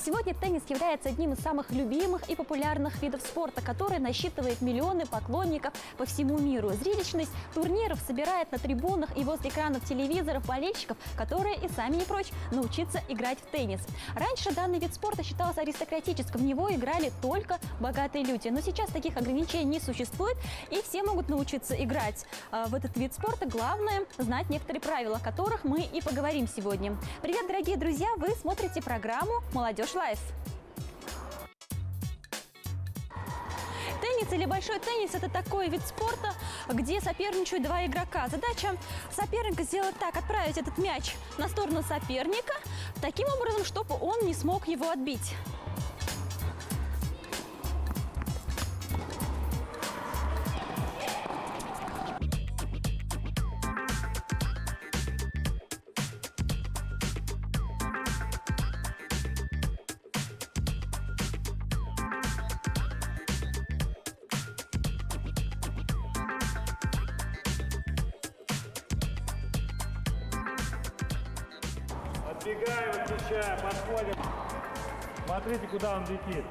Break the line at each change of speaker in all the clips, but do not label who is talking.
Сегодня теннис является одним из самых любимых и популярных видов спорта, который насчитывает миллионы поклонников по всему миру. Зрелищность турниров собирает на трибунах и возле экранов телевизоров болельщиков, которые и сами не прочь научиться играть в теннис. Раньше данный вид спорта считался аристократическим, в него играли только богатые люди. Но сейчас таких ограничений не существует, и все могут научиться играть в этот вид спорта. Главное – знать некоторые правила, о которых мы и поговорим сегодня. Привет, дорогие друзья! Вы смотрите программу «Молодежь Лайф». Теннис или большой теннис – это такой вид спорта, где соперничают два игрока. Задача соперника сделать так, отправить этот мяч на сторону соперника, таким образом, чтобы он не смог его отбить.
Отбегаем от мяча, подходим. Смотрите, куда он летит.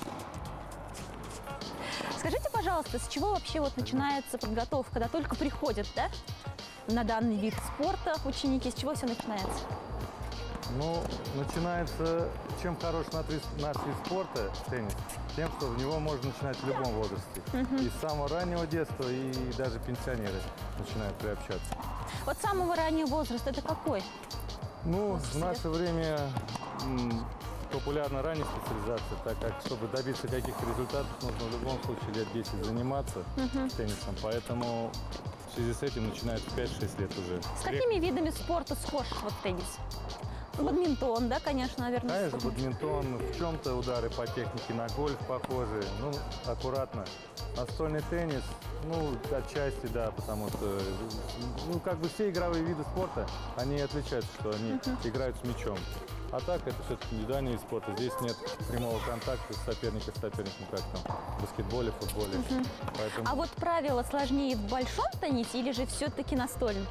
Скажите, пожалуйста, с чего вообще начинается подготовка, когда только приходят, да, на данный вид спорта ученики, с чего все начинается?
Ну, начинается, чем хорош наш вид спорта, теннис, тем, что в него можно начинать в любом возрасте. И с самого раннего детства, и даже пенсионеры начинают приобщаться.
Вот с самого раннего возраста это какой?
Ну, в наше время популярна ранняя специализация, так как, чтобы добиться каких-то результатов, нужно в любом случае лет 10 заниматься теннисом. Поэтому в связи с этим начинают в 5-6 лет уже.
С какими видами спорта схож теннис? Бадминтон, да, конечно, наверное.
Конечно, бадминтон, в чем-то удары по технике на гольф похожи, ну, аккуратно. Настольный теннис, ну, отчасти, да, потому что, ну, как бы все игровые виды спорта, они отличаются, что они играют с мячом. А так, это все-таки индивидуальный вид спорта. Здесь нет прямого контакта соперника с соперником, как там в баскетболе, футболе. Поэтому...
А вот правила сложнее в большом теннисе или же все-таки настольном?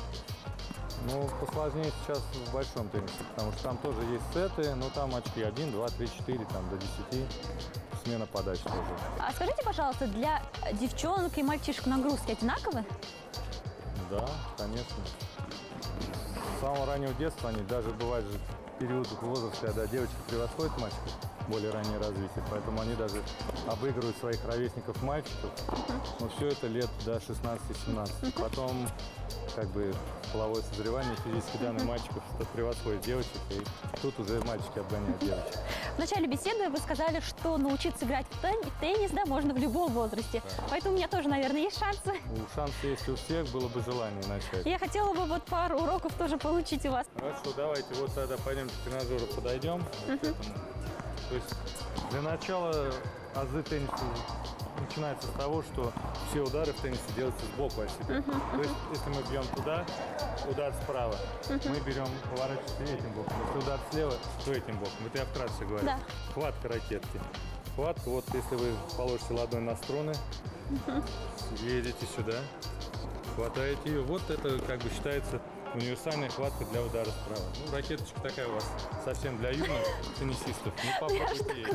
Ну, посложнее сейчас в большом теннисе, потому что там тоже есть сеты, но там очки 1, 2, 3, 4, там до 10. Смена подач тоже. А
скажите, пожалуйста, для девчонок и мальчишек нагрузки одинаковые?
Да, конечно. С самого раннего детства они, даже бывает же период возраста, когда девочки превосходят мальчиков, более раннее развитие, поэтому они даже обыгрывают своих ровесников мальчиков. Но все это лет до 16-17. Потом, как бы, половое созревание, физические данные мальчиков превосходят девочек, и тут уже мальчики обгоняют девочек.
В начале беседы вы сказали, что научиться играть в теннис, да, можно в любом возрасте. Да. Поэтому у меня тоже, наверное, есть шансы.
Шансы есть у всех, было бы желание начать.
Я хотела бы вот пару уроков тоже получить у вас.
Хорошо, давайте вот тогда пойдем к тренажеру, подойдем. То есть для начала азы тенниса начинается с того, что все удары в теннисе делаются сбоку от себя. То есть если мы бьем туда, удар справа, мы берем, поворачиваемся этим боком. Если удар слева, то этим боком. Это я вкратце говорю. Да. Хватка ракетки. Хватка, вот если вы положите ладонь на струны, едете сюда, хватаете ее. Вот это как бы считается универсальная хватка для удара справа. Ну, ракеточка такая у вас совсем для юных теннисистов. Ну, попробуйте ей.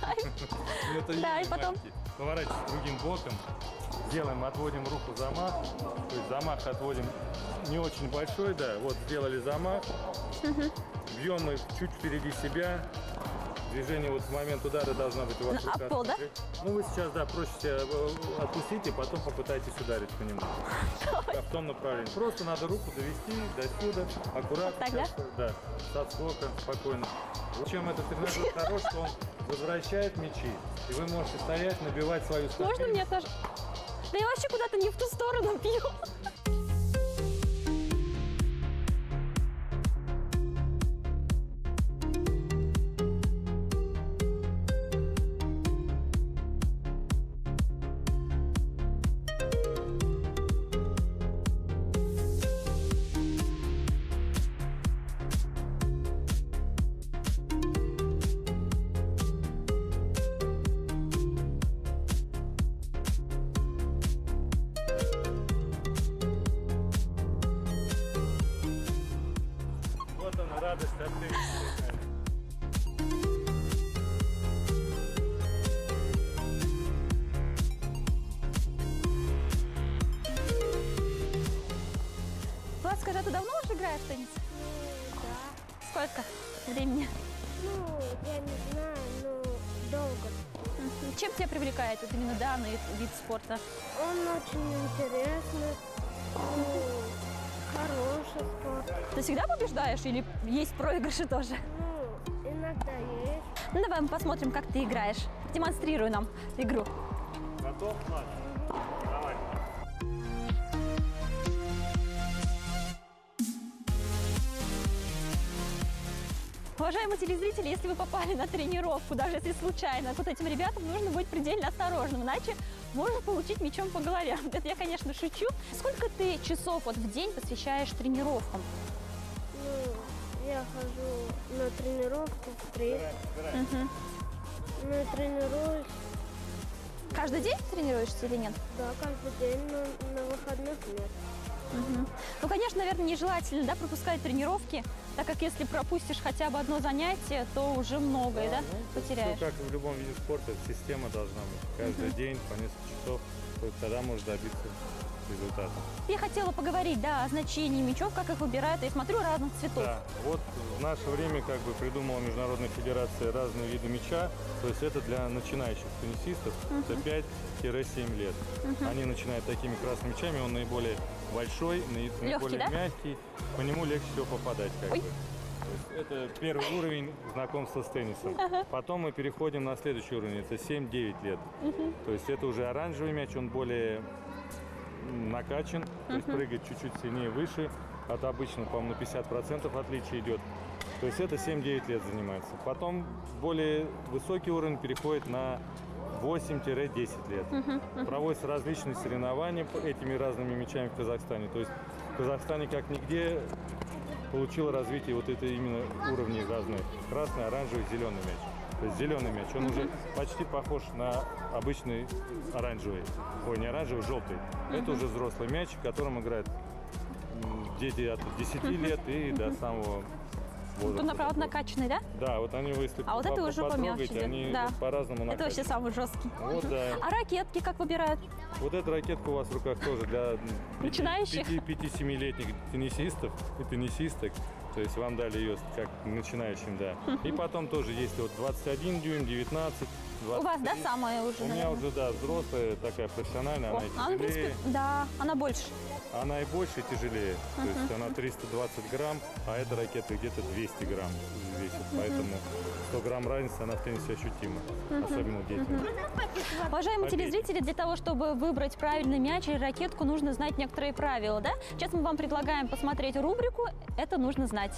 Это
да, и потом
поворачиваемся другим боком. Делаем, отводим руку, замах. То есть замах отводим не очень большой, да. Вот сделали замах. Бьем мы чуть впереди себя. Движение вот в момент удара должно быть у вас рука.
Пол, да?
Ну, вы сейчас, да, проще отпустите, потом попытайтесь ударить по нему. В том направлении. Просто надо руку довести до сюда, аккуратно.
Вот так,
да? Да, с отскока, спокойно. Чем этот тренажер хорош, что он возвращает мячи, и вы можете стоять, набивать свою стабильность.
Можно мне тоже? Да я вообще куда-то не в ту сторону бью.
радость от тенниса.
Скажи, а ты давно уже играешь в теннис?
Да.
Сколько времени?
Ну, я не знаю, но долго.
Чем тебя привлекает вот именно данный вид спорта?
Он очень интересный, хороший спорт.
Ты всегда побеждаешь или есть проигрыши тоже?
Ну, иногда есть.
Ну, давай мы посмотрим, как ты играешь. Демонстрируй нам игру.
Готов, Влад? Давай.
Уважаемые телезрители, если вы попали на тренировку, даже если случайно, вот этим ребятам нужно быть предельно осторожным, иначе можно получить мячом по голове. Это я, конечно, шучу. Сколько ты часов вот в день посвящаешь тренировкам?
Ну, я хожу на тренировку в 3. Ну, и тренируюсь,
Каждый день тренируешься или нет?
да, каждый день, но на выходных нет.
Ну, конечно, наверное, нежелательно, да, пропускать тренировки, так как если пропустишь хотя бы одно занятие, то уже многое, да, потеряешь.
Все как и в любом виде спорта, система должна быть. Каждый день по несколько часов, только тогда можно добиться результата.
Я хотела поговорить, да, о значении мячов, как их выбирают. Я смотрю разных цветов.
Да, вот в наше время как бы придумала Международная федерация разные виды мяча, то есть это для начинающих теннисистов за 5-7 лет. Они начинают такими красными мячами, он наиболее большой, наиболее
да?
мягкий, по нему легче всего попадать как
Ой.
бы. То есть это первый уровень знакомства с теннисом. Потом мы переходим на следующий уровень, это 7-9 лет. То есть это уже оранжевый мяч, он более накачан, то есть прыгает чуть-чуть сильнее, выше. От обычного, по-моему, на 50% отличие идет. То есть это 7-9 лет занимается. Потом более высокий уровень переходит на 8-10 лет. Проводятся различные соревнования по этими разными мячами в Казахстане. То есть в Казахстане как нигде получило развитие вот это именно уровней разные. Красный, оранжевый, зеленый мяч. То есть зеленый мяч, он уже почти похож на обычный оранжевый. Ой, не оранжевый, желтый. Это уже взрослый мяч, в котором играют дети от 10 лет и до самого возраста.
Тут, направо, накачанный, да?
Да, вот они, если
А вот это уже
потрогать,
помягче,
они
да.
по-разному
Это вообще
накачаны.
самый жесткий.
Вот, да.
А ракетки как выбирают?
Вот эта ракетка у вас в руках тоже для
Начинающих?
5-7-летних теннисистов и теннисисток. То есть вам дали ее как начинающим, да. И потом тоже есть вот 21 дюйм, 19, 23.
У вас, да, самая уже,
У меня
наверное?
уже, да, взрослая, такая профессиональная,
О,
она и
она, в
тяжелее.
принципе, да, она больше.
Она и больше, и тяжелее. То есть она 320 грамм, а эта ракета где-то 200 грамм весит. Поэтому 100 грамм разница, она в теннисе ощутима. Особенно детям.
Уважаемые
Победить.
телезрители, для того, чтобы выбрать правильный мяч или ракетку, нужно знать некоторые правила, да? Сейчас мы вам предлагаем посмотреть рубрику «Это нужно знать».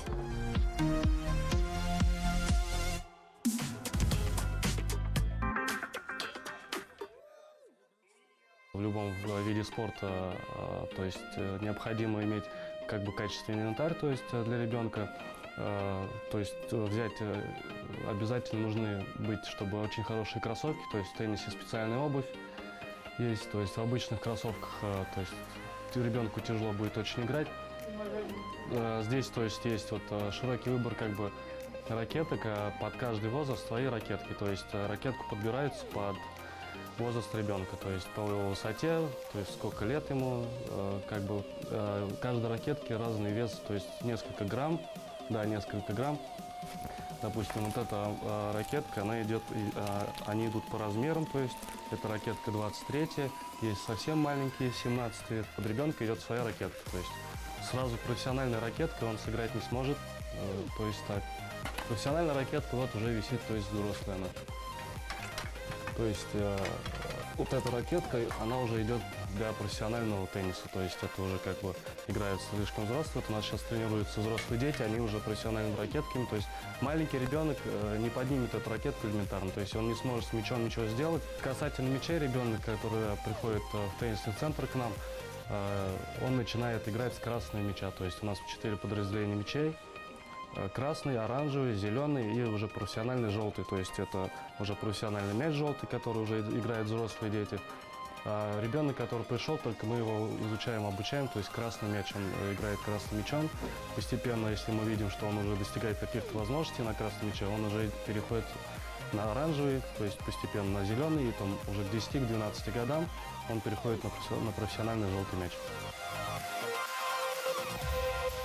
В любом виде спорта, то есть необходимо иметь как бы качественный инвентарь, то есть для ребенка, то есть взять обязательно нужны быть, чтобы очень хорошие кроссовки, то есть в теннисе специальная обувь есть, то есть в обычных кроссовках, то есть ребенку тяжело будет очень играть. Здесь, то есть вот широкий выбор как бы ракеток, а под каждый возраст свои ракетки, то есть ракетку подбираются под возраст ребенка, то есть по его высоте, то есть сколько лет ему, как бы каждой ракетки разный вес, то есть несколько грамм, да, несколько грамм. Допустим, вот эта ракетка, она идет, они идут по размерам, то есть это ракетка 23, есть совсем маленькие, 17 лет, под ребенка идет своя ракетка, то есть сразу профессиональной ракеткой он сыграть не сможет, то есть так. Профессиональная ракетка вот уже висит, то есть взрослая она. То есть вот эта ракетка, она уже идет для профессионального тенниса. То есть это уже как бы играют слишком взрослые. Вот у нас сейчас тренируются взрослые дети, они уже профессиональными ракетками. То есть маленький ребенок не поднимет эту ракетку элементарно. То есть он не сможет с мячом ничего сделать. Касательно мячей, ребенок, который приходит в теннисный центр к нам, он начинает играть с красного мяча. То есть у нас 4 подразделения мячей. Красный, оранжевый, зеленый и уже профессиональный желтый. То есть это уже профессиональный мяч желтый, который уже играют взрослые дети. А ребенок, который пришел, только мы его изучаем, обучаем. То есть красный мяч, он играет красным мячом. Постепенно, если мы видим, что он уже достигает каких-то возможностей на красном мяче, он уже переходит на оранжевый, то есть постепенно на зеленый. И там уже к 10-12 годам он переходит на профессиональный желтый мяч.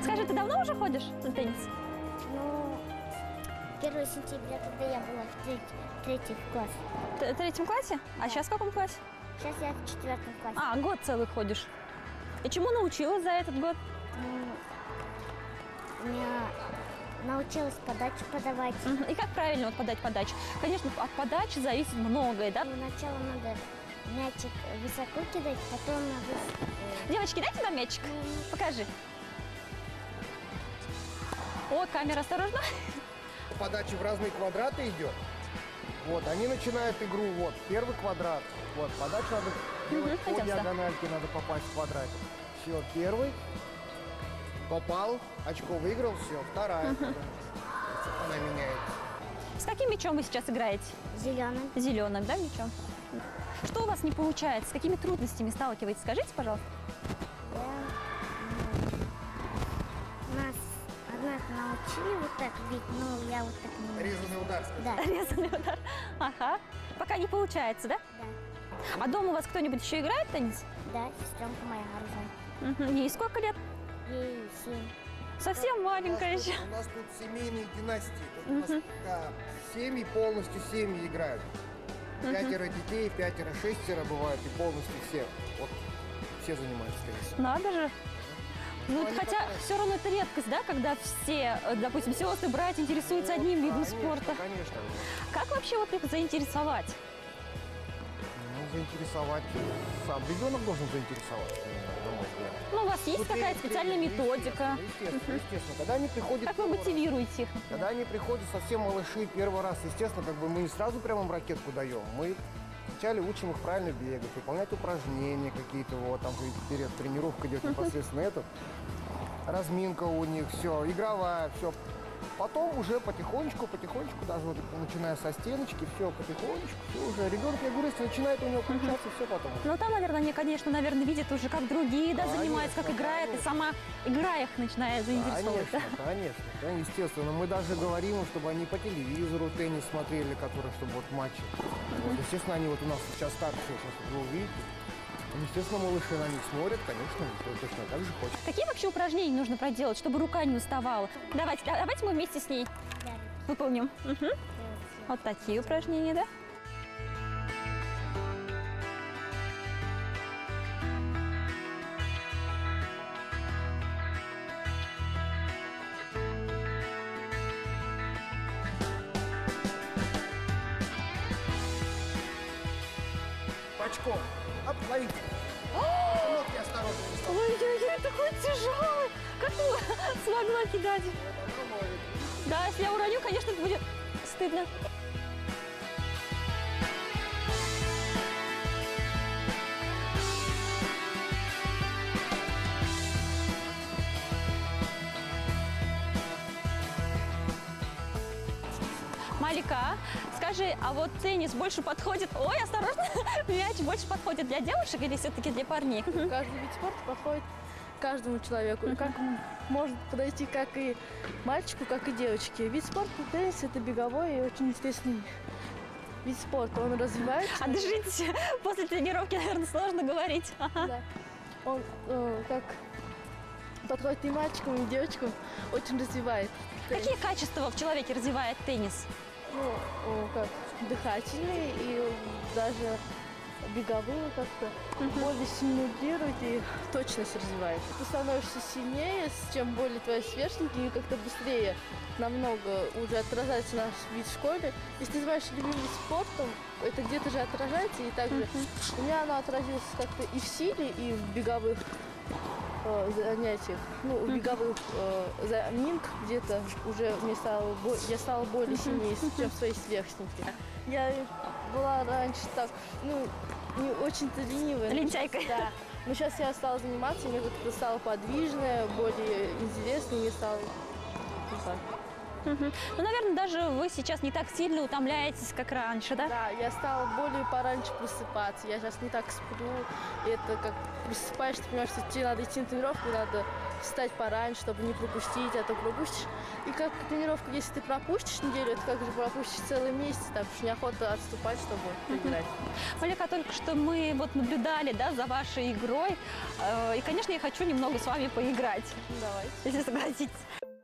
Скажи, ты давно уже ходишь на теннис?
Ну, 1 сентября, когда я была в третьем классе.
В 3 классе? А сейчас в каком классе?
Сейчас я в 4 классе.
А, год целый ходишь. И чему научилась за этот год?
Я научилась подачу подавать.
И как правильно вот подать подачу? Конечно, от подачи зависит многое, да?
Сначала надо мячик высоко кидать, потом надо...
Девочки, дайте нам мячик. Покажи. О, камера, осторожно.
Подача в разные квадраты идет. Вот, они начинают игру, вот, первый квадрат. Вот, подачу надо делать по
пойдем сюда.
диагональке, надо попасть в квадратик. Все, первый. Попал, очко выиграл, все, вторая. Она меняет.
С каким мячом вы сейчас играете?
Зеленым.
Зеленым, да, мячом? Что у вас не получается? С какими трудностями сталкиваетесь? Скажите, пожалуйста.
Нас однажды научили вот так бить, но я вот так не...
Резанный удар.
Да,
Резанный удар. Ага. Пока не получается, да?
да.
А дома у вас кто-нибудь еще играет в теннис?
Да, сестренка моя Арзан.
Ей сколько лет?
Ей 7.
Совсем маленькая еще.
У нас тут семейные династии. Тут у нас, да, семьи, полностью семьи играют. 5 детей, 5, 6 бывает, и полностью все. Вот, все занимаются теннисом.
Надо же. Ну,
они
хотя
как-то-
все равно это редкость, да, когда все, допустим, сестры, братья интересуются одним видом
Конечно,
спорта.
Конечно.
Как вообще вот их заинтересовать?
Ну, заинтересовать. Сам ребенок должен заинтересоваться, на мой взгляд.
Ну, у вас есть
Ну,
какая-то специальная методика?
Естественно. Когда они приходят...
Как вы
первый раз,
мотивируете их?
Когда они приходят совсем малыши первый раз, естественно, как бы мы не сразу прямо им ракетку даем. Мы вначале учим их правильно бегать, выполнять упражнения какие-то, вот, там перед тренировкой идет непосредственно это. Разминка у них, все, игровая, все. Потом уже потихонечку, даже вот начиная со стеночки, все потихонечку, все уже. Ребенок, я говорю, если начинает у него получаться, все потом.
Ну, там, наверное, они, конечно, видят уже, как другие, да, занимаются, как
Конечно,
играют, и
конечно.
сама игра их начинает заинтересовывать, да?
Конечно, естественно. Мы даже говорим им, чтобы они по телевизору теннис смотрели, которые, чтобы вот матчи. Вот, естественно, они вот у нас сейчас старшие, сейчас вы увидите. Естественно, малыши на них смотрят, конечно, точно так же хочет.
Какие вообще упражнения нужно проделать, чтобы рука не уставала? Давайте мы вместе с ней
Да.
выполним. Вот такие упражнения, да?
Бочком. Оп, ловите. Ногти осторожно.
Ой-ой-ой, такой тяжелый! Как ты смогла кидать? Да, если я уроню, конечно, это будет стыдно. Малика, скажи, а вот теннис больше подходит... Ой, осторожно! Мяч больше подходит для девушек или все-таки для парней?
Каждый вид спорта подходит каждому человеку. И как может подойти как и мальчику, как и девочке. Вид спорта теннис – это беговой и очень интересный вид спорта. Он развивается.
А держите, после тренировки, наверное, сложно говорить. Ага.
Да. Он как подходит и мальчикам, и девочкам, очень развивает.
Какие качества в человеке развивает теннис?
Ну, как дыхательные и даже беговые как-то более стимулирует и точность развивает. Ты становишься сильнее, чем более твои сверстники, и как-то быстрее намного уже отражается наш вид в школе. Если ты занимаешься любимым спортом, это где-то же отражается, и также у меня оно отразилось как-то и в силе, и в беговых занятиях, ну, в беговых заминках где-то уже я стала более сильнее, чем свои сверстники. Я была раньше так, ну, не очень-то ленивая.
Лентяйка.
Да. Но сейчас я стала заниматься, мне как-то стала подвижная, более интересная, мне стало ну, так.
Ну, наверное, даже вы сейчас не так сильно утомляетесь, как раньше, да?
Да, я стала более пораньше просыпаться, я сейчас не так сплю. Это как просыпаешься, ты понимаешь, что тебе надо идти на тренировку, надо встать пораньше, чтобы не пропустить, а то пропустишь. И как тренировка, если ты пропустишь неделю, это как же пропустишь целый месяц, так уж неохота отступать, чтобы поиграть.
Малика, только что мы вот наблюдали, да, за вашей игрой. И, конечно, я хочу немного с вами поиграть.
Давай.
Если согласитесь.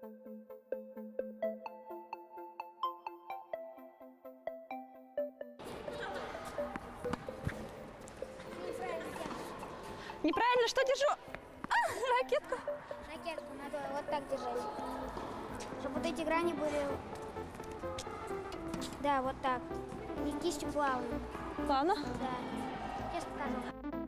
Неправильно, что держу? Ракетку.
Ракетку надо вот так держать. Чтобы вот эти грани были... Да, вот так. И кистью плавно.
Плавно?
Да. Сейчас покажу.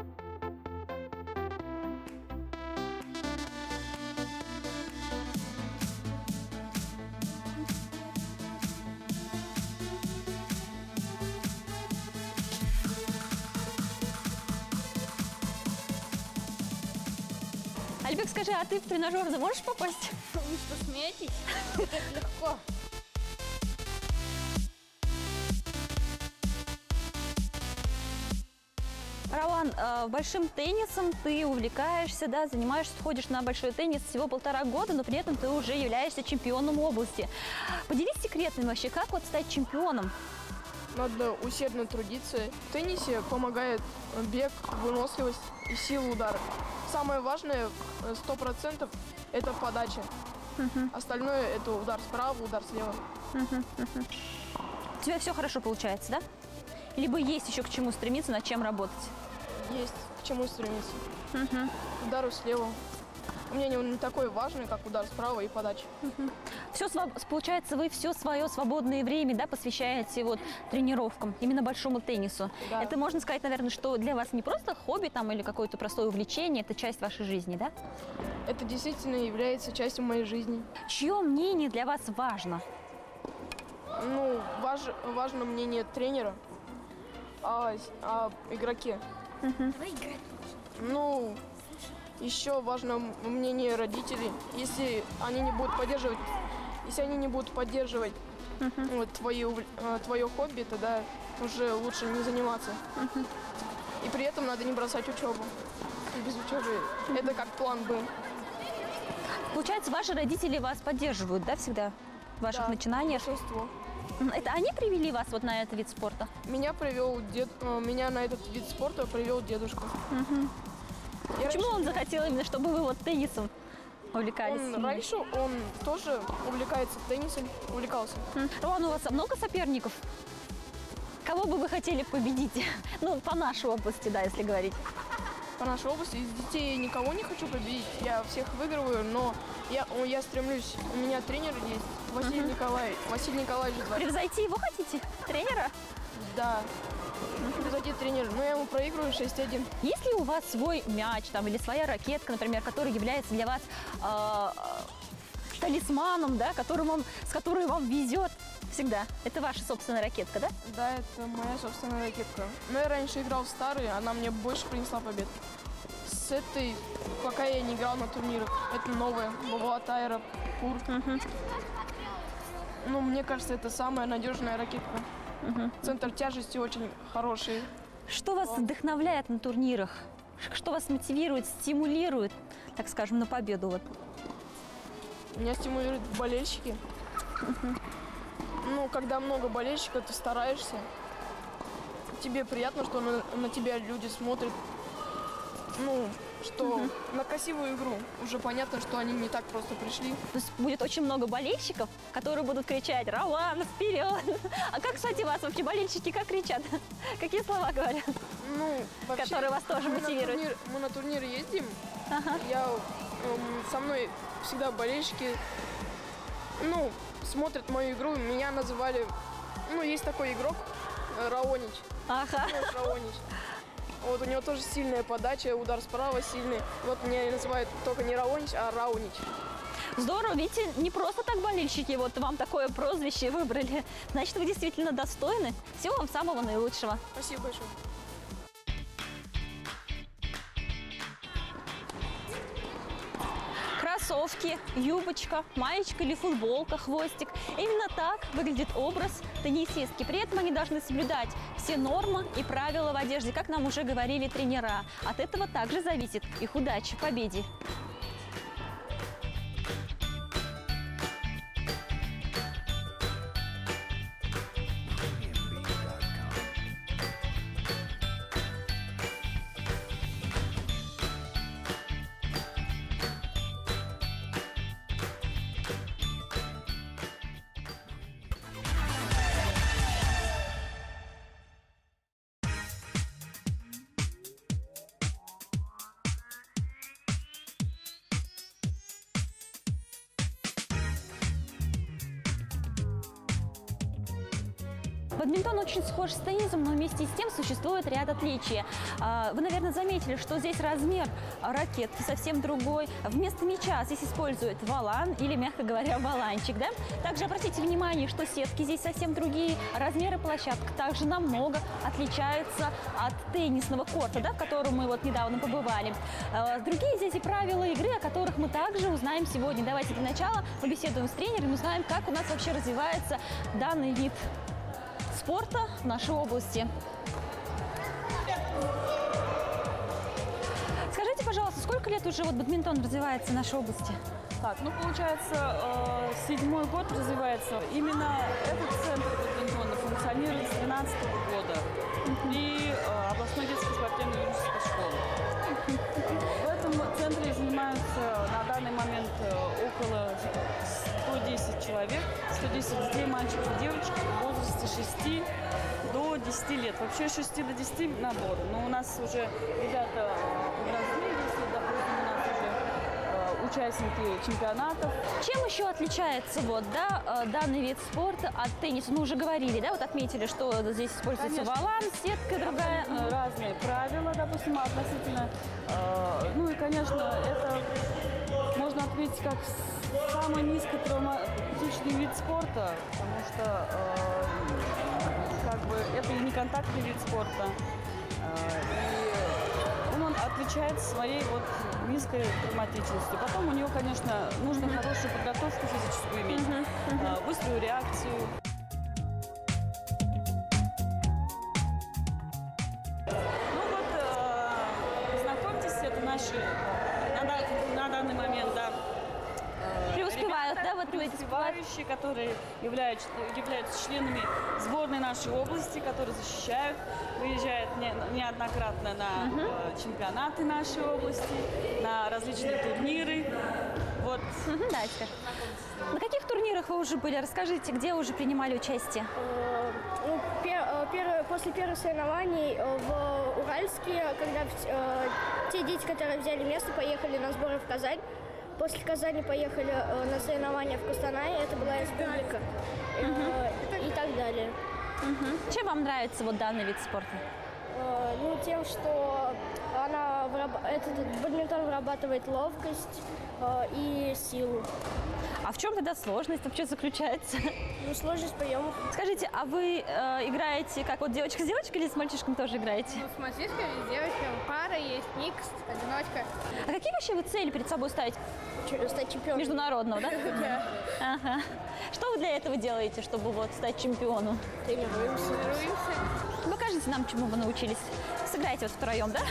Альбек, скажи, а ты в тренажер можешь попасть?
Вы что, смеетесь? Это легко.
Рауан, большим теннисом ты увлекаешься, да, занимаешься, ходишь на большой теннис всего 1,5 года, но при этом ты уже являешься чемпионом области. Поделись секретами вообще, как вот стать чемпионом?
Надо усердно трудиться. В теннисе помогает бег, выносливость и сила удара. Самое важное, 100%, это подача. Остальное это удар справа, удар слева.
У тебя все хорошо получается, да? Либо есть еще к чему стремиться, над чем работать?
Есть к чему стремиться. Удару слева. У меня не такой важный, как удар справа и подача.
Все, получается, вы все свое свободное время, да, посвящаете вот тренировкам, именно большому теннису.
Да.
Это можно сказать, наверное, что для вас не просто хобби там или какое-то простое увлечение, это часть вашей жизни, да?
Это действительно является частью моей жизни.
Чье мнение для вас важно?
Ну, важно мнение тренера о игроке. Ну, еще важно мнение родителей. Если они не будут поддерживать вот, твое хобби, тогда уже лучше не заниматься. И при этом надо не бросать учебу. И без учебы это как план Б.
Получается, ваши родители вас поддерживают, да, всегда в ваших начинаниях?
Большинство.
Это они привели вас вот на этот вид спорта?
Меня на этот вид спорта привел дедушка.
Почему он захотел именно, чтобы вы вот теннисом увлекались?
Раньше он тоже увлекался.
Рауан, у вас много соперников? Кого бы вы хотели победить? Ну, по нашей области, да, если говорить.
По нашей области из детей никого не хочу победить. Я всех выигрываю, но я стремлюсь. У меня тренер есть, Василий Николаевич. Василий Николаевич.
Превзойти его хотите? Тренера?
Да. Превзойти тренера. Но я ему проигрываю 6-1.
Есть ли у вас свой мяч там, или своя ракетка, например, которая является для вас талисманом, да, с которой вам везет всегда? Это ваша собственная ракетка, да?
Да, это моя собственная ракетка. Но я раньше играл в старые, она мне больше принесла побед. С этой, пока я не играл на турнирах, это новая, Бавлатайра, Пур. Ну, мне кажется, это самая надежная ракетка. Центр тяжести очень хороший.
Что вас вдохновляет на турнирах? Что вас мотивирует, стимулирует, так скажем, на победу? Вот?
Меня стимулируют болельщики. Ну, когда много болельщиков, ты стараешься. Тебе приятно, что на тебя люди смотрят. Ну, что на красивую игру. Уже понятно, что они не так просто пришли.
То есть будет очень много болельщиков, которые будут кричать «Рауан, вперед!» А как, кстати, вас вообще болельщики как кричат? Какие слова говорят?
Ну, вообще,
которые вас тоже мотивируют?
Мы на турниры ездим. Со мной всегда болельщики, ну, смотрят мою игру. Меня называли, ну, есть такой игрок, Раонич. Раонич. Вот у него тоже сильная подача, удар справа сильный. Вот меня называют только не Раонич, а Раунич.
Здорово, видите, не просто так болельщики вот вам такое прозвище выбрали. Значит, вы действительно достойны. Всего вам самого наилучшего.
Спасибо большое.
Кроссовки, юбочка, маечка или футболка, хвостик. Именно так выглядит образ теннисистки. При этом они должны соблюдать все нормы и правила в одежде, как нам уже говорили тренера. От этого также зависит их удача в победе. Бадминтон очень схож с теннисом, но вместе с тем существует ряд отличий. Вы, наверное, заметили, что здесь размер ракетки совсем другой. Вместо мяча здесь используют валан или, мягко говоря, валанчик. Да? Также обратите внимание, что сетки здесь совсем другие. Размеры площадок также намного отличаются от теннисного корта, да, в котором мы вот недавно побывали. Другие здесь и правила игры, о которых мы также узнаем сегодня. Давайте для начала побеседуем с тренером, узнаем, как у нас вообще развивается данный вид спорта в нашей области. Скажите, пожалуйста, сколько лет уже вот бадминтон развивается в нашей области?
Так, ну получается, 7-й год развивается. Именно этот центр бадминтона функционирует с 2012 года при областной детской спортивно-юридической школе. В этом центре занимаются на данный момент около 110 человек, 110 детей, мальчиков и девочек в возрасте 6 до 10 лет. Вообще 6 до 10 набор. Но у нас уже ребята возрастные, если, допустим, у нас уже участники чемпионатов.
Чем еще отличается вот, да, данный вид спорта от тенниса? Мы уже говорили, да, вот отметили, что здесь используется валан, сетка другая.
Разные правила, допустим, относительно. Ну и, конечно, это можно отметить как самый низкотравматичный вид спорта, потому что как бы это и не контактный вид спорта. И он отличается своей вот низкой травматичностью. Потом у него, конечно, нужно хорошую подготовку физическую иметь, быструю реакцию. Ну вот, знакомьтесь, это наши на данный момент, да,
преуспевают, да, вот
преуспевающие, которые являются членами сборной нашей области, которые защищают, выезжают неоднократно на чемпионаты нашей области, на различные турниры. Вот.
Дальше. На каких турнирах вы уже были? Расскажите, где уже принимали участие?
После первых соревнований в Уральске, когда те дети, которые взяли место, поехали на сборы в Казань. После Казани поехали на соревнования в Костанай, это была республика, и так далее.
Чем вам нравится вот данный вид спорта?
Ну, тем, что этот бадминтон вырабатывает ловкость и силу.
А в чем тогда сложность вообще заключается?
Ну, сложность приемов.
Скажите, а вы играете как вот девочка с девочкой или с мальчишками тоже играете?
Ну, с мальчишками, с девочками. Пара есть, микс, одиночка.
А какие вообще вы цели перед собой ставите?
Стать чемпионом.
Международного, да?
Да.
Ага. Что вы для этого делаете, чтобы вот стать чемпионом?
Тренируемся.
Покажите нам, чему вы научились. Сыграйте вот втроем, да?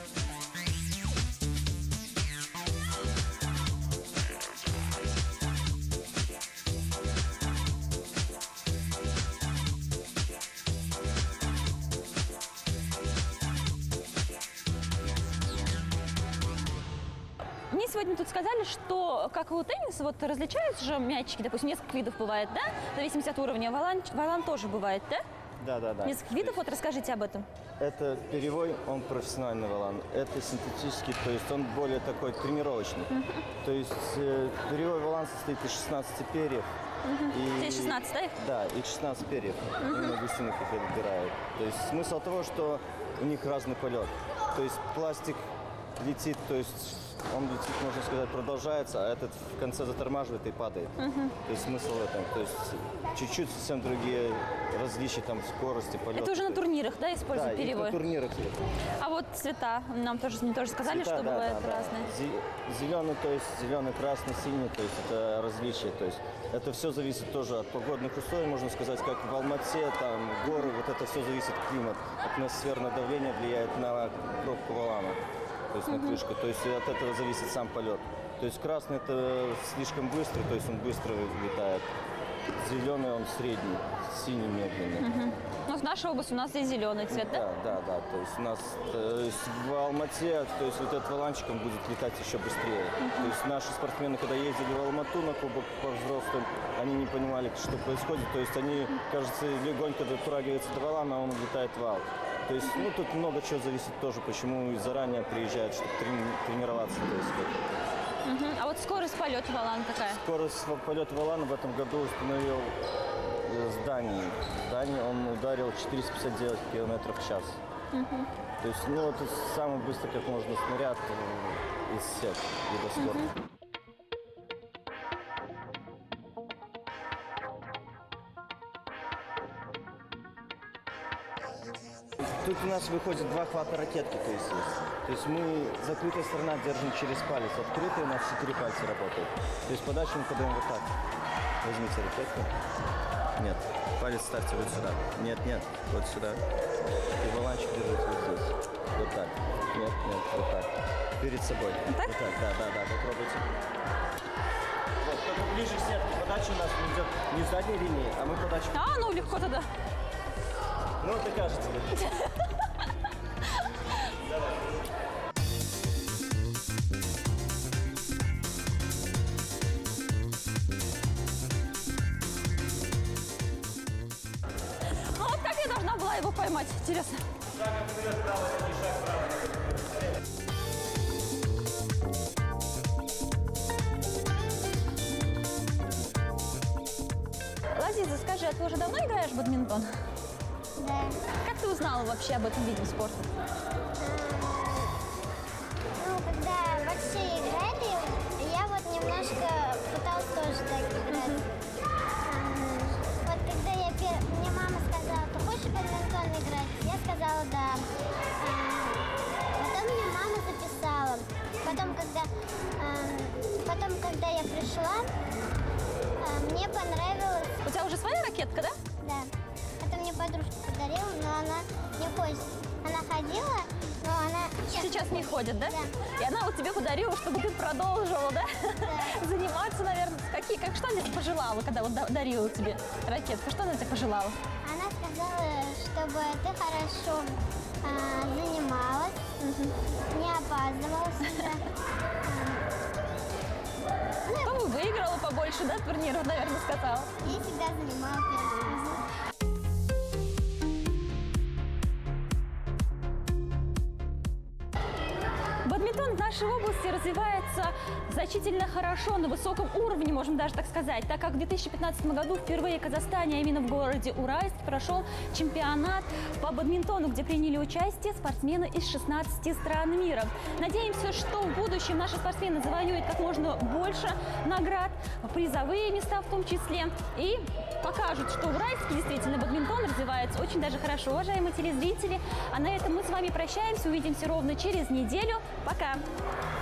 Мне сегодня тут сказали, что, как и у тенниса, вот различаются же мячики, допустим, несколько видов бывает, да? В зависимости от уровня. Валан тоже бывает, да?
Да.
Несколько видов, вот расскажите об этом.
Это перьевой, он профессиональный валан. Это синтетический, то есть он более такой тренировочный. То есть перьевой валан состоит из 16 перьев.
Здесь 16, да?
Да, их 16 перьев. Именно гусиных их отбирают. То есть смысл того, что у них разный полет. То есть пластик летит, то есть он летит, можно сказать, продолжается, а этот в конце затормаживает и падает. То есть смысл в этом. То есть чуть-чуть совсем другие различия, там, скорости, полета.
Это уже на турнирах, да, используют перьевой?
Да, на турнирах.
А вот цвета, мне тоже сказали,
цвета,
что бывают разные.
Зеленый, то есть зеленый, красный, синий, то есть это различия. То есть это все зависит тоже от погодных условий, можно сказать, как в Алмате, там, горы, вот это все зависит от климата. Атмосферное давление влияет на пробку валана. То есть на крышку, то есть от этого зависит сам полет. То есть красный это слишком быстрый, то есть он быстро летает. Зеленый он средний, синий медленный.
Ну, в нашей области у нас есть зеленый цвет, да?
Да. То есть у нас в Алмате, то есть вот этот валанчик он будет летать еще быстрее. То есть наши спортсмены, когда ездили в Алмату на кубок по взрослым, они не понимали, что происходит. То есть они, кажется, легонько дотрагиваются до валана, а он летает в вал. То есть, ну, тут много чего зависит тоже, почему заранее приезжают, чтобы тренироваться.
А вот скорость полета валана какая?
Скорость полета валана в этом году установил с Данией. В Дании он ударил 459 км в час. То есть, ну, это самый быстрый, как можно, снаряд из всех видов спорта. Тут у нас выходит 2 хвата ракетки, то есть мы закрытая сторона держим через палец, открытая у нас 4 пальца работают. То есть подачу мы подаем вот так. Возьмите ракетку. Нет, палец ставьте вот сюда. Нет, нет, вот сюда. И баланчик держите вот здесь. Вот так. Нет, нет, вот так. Перед собой. Так? Вот так, да, попробуйте. Вот, только ближе к сетке. Подача у нас идет не с задней линии, а мы подачу...
Ну легко тогда.
Ну, это кажется. Давай.
А вот как я должна была его поймать? Интересно.
Шагом вперед, право, не шаг вправо.
Лазиза, скажи, а ты уже давно играешь в бадминтон?
Да.
Как ты узнала вообще об этом виде спорта?
Ну, когда вообще играли, я вот немножко пыталась тоже так играть. Вот когда мне мама сказала, ты хочешь в бадминтон играть? Я сказала, да. Потом мне мама записала. Потом, когда я пришла, мне понравилось.
У тебя уже своя ракетка, да?
Да. Это мне подружка подарила, но она не ходит. Она ходила, но она...
Сейчас не ходит, да?
Да.
И она вот тебе подарила, чтобы ты продолжила, да?
Да.
Заниматься, наверное. Что она тебе пожелала, когда вот дарила тебе ракетку? Что она тебе пожелала?
Она сказала, чтобы ты хорошо занималась, не опаздывала всегда.
Чтобы выиграла побольше, да, турниров, наверное, сказала?
И всегда занимала первое место.
Бадминтон в нашей области развивается значительно хорошо, на высоком уровне, можем даже так сказать, так как в 2015 году впервые в Казахстане, а именно в городе Уральск, прошел чемпионат по бадминтону, где приняли участие спортсмены из 16 стран мира. Надеемся, что в будущем наши спортсмены завоюют как можно больше наград, призовые места в том числе, и покажут, что в Уральске действительно бадминтон развивается очень даже хорошо. Уважаемые телезрители, а на этом мы с вами прощаемся, увидимся ровно через неделю. Пока!